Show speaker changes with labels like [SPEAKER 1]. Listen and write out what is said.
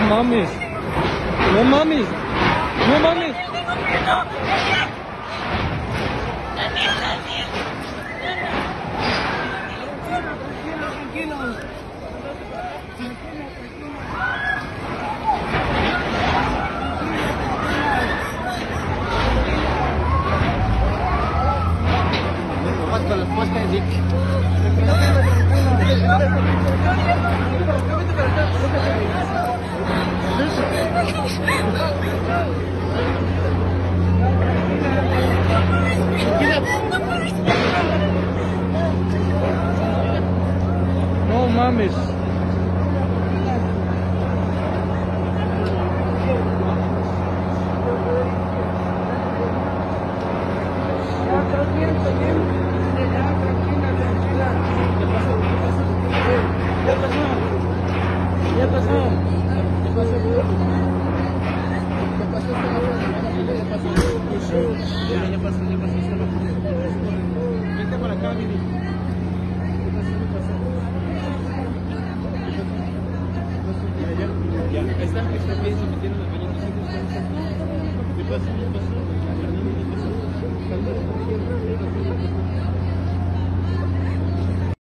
[SPEAKER 1] mames. No mames. No mames. No mames.
[SPEAKER 2] Vente para acá, Mini. Ya, está bien, se metieron los bañitos. ¿Qué pasó?